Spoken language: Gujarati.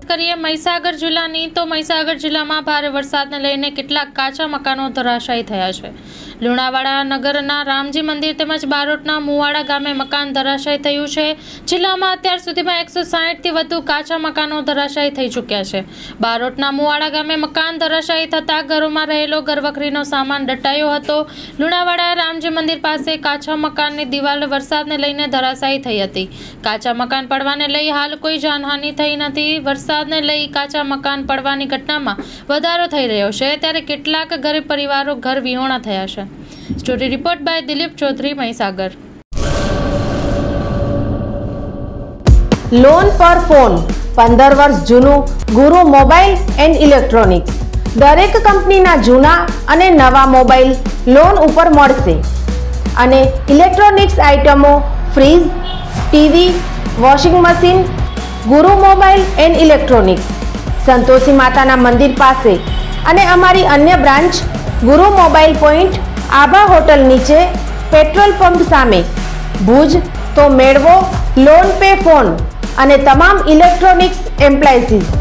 કરીએ મહીસાગર જિલ્લાની તો મહીસાગર જિલ્લામાં ભારે વરસાદને લઈને કેટલાક કાચા મકાનો ધરાશાયી થયા છે। લુણાવાડા નગરના રામજી મંદિર તેમજ બારોટના મુવાડા ગામે મકાન ધરાશાયી થયું છે। જિલ્લામાં અત્યાર સુધીમાં 160થી વધુ કાચા મકાનો ધરાશાયી થઈ ચૂક્યા છે। બારોટના મુવાડા ગામે મકાન ધરાશાયી થતા ઘરોમાં રહેલો ઘરવખરીનો સામાન દટાયો હતો। લુણાવાડા રામજી મંદિર પાસે કાચા મકાનની દિવાલ વરસાદને લઈને ધરાશાયી થઈ હતી। કાચા મકાન પડવાને લઈ હાલ કોઈ જાનહાનિ થઈ નથી। વરસાદને લઈ કાચા મકાન પડવાની ઘટનામાં વધારો થઈ રહ્યો છે, ત્યારે કેટલાક ગરીબ પરિવારો ઘર વિહોણા થયા છે। Story report by Dilip Chaudhary, Mahisagar. Loan પર ફોન 15 વર્ષ જૂનું ગુરુ મોબાઈલ એન્ડ ઇલેક્ટ્રોનિક્સ। દરેક કંપનીના જૂના અને નવા મોબાઈલ લોન ઉપર મળશે અને ઇલેક્ટ્રોનિક્સ આઇટમો fridge, TV, washing machine. Guru mobile and electronics Santoshi માતાના મંદિર પાસે અને અમારી અન્ય branch Guru mobile point Abha hotel નીચે પેટ્રોલ પંપ સામે ભુજ। તો મેળવો લોન પે ફોન અને તમામ ઇલેક્ટ્રોનિક્સ એપ્લાયન્સીસ।